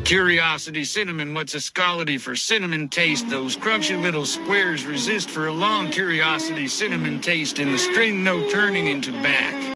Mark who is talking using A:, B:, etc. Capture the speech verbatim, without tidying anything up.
A: Curiosity cinnamon, what's a scality for cinnamon taste? Those crunchy little squares resist for a long curiosity cinnamon taste in the string, no turning into back.